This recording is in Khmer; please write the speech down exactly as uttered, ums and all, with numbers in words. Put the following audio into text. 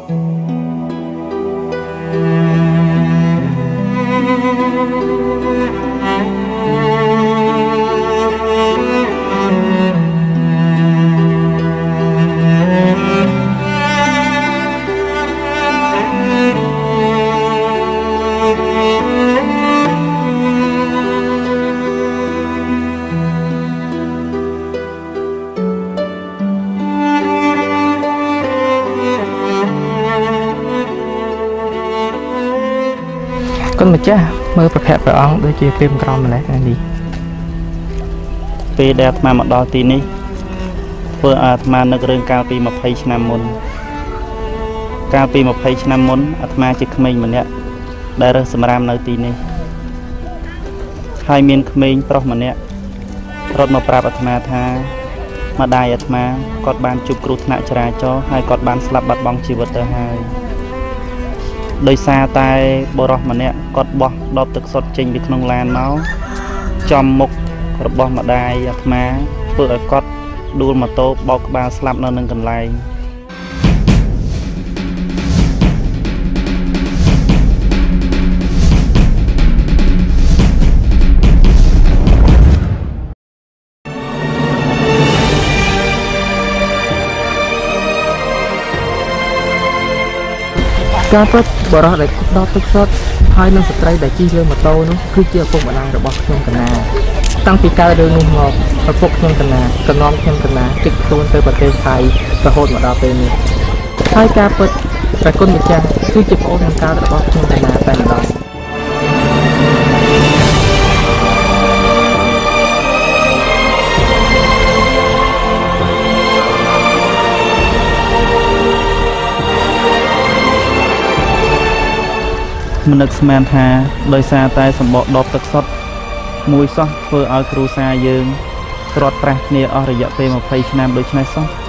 con mà cha mơประเภทព្រះអង្គដូចជាព្រាមក្រមម្លេះនេះពេលដែលអាត្មាមកដល់ទីនេះធ្វើឲ្យអាត្មានឹករឿងកាលពីម្ភៃឆ្នាំមុនកាលពីម្ភៃឆ្នាំមុនអាត្មាជាក្មេងម្នាក់ដែលរើសសម្រាមនៅទីនេះហើយមានក្មេងប្រុសម្នាក់រត់មកប្រាប់អាត្មាថាម្ដាយអាត្មាគាត់បានជួបគ្រោះថ្នាក់ចរាចរណ៍ហើយគាត់បានស្លាប់បាត់បង់ជីវិតទៅហើយដោយសារតែបុរសម្នាក់គាត់បោះដបទឹកសុទ្ធចេញពីក្នុងឡានមកចំមុខរបស់ម្ដាយអាត្មាធ្វើឲ្យគាត់ដួលម៉ូតូបោកក្បាលស្លាប់នៅនឹងកន្លែងការពិតបរិះដែលដកទឹកសុទ្ធហើយនឹងស្ត្រីដែលជិះលើម៉ូតូនោះគឺជាឪពុកម្ដាយរបស់ខ្ញុំកណាតាំងពីកើតរឿងនោះមកឪពុកខ្ញុំកណាក៏នាំខ្ញុំកណាជិះខ្លួនទៅប្រទេសថៃរហូតមកដល់ពេលនេះហើយការពិតព្រះគុណម្ចាស់គឺជាប្អូនបង្កើតរបស់ខ្ញុំកណាតែម្ដងមិននឹកស្មានថាដោយសារតែសម្បកដបទឹកសុទ្ធមួយសោះធ្វើឲ្យគ្រួសារយើងត្រាត់ប្រាស់គ្នាអស់រយៈពេលម្ភៃឆ្នាំដូច្នេះសោះ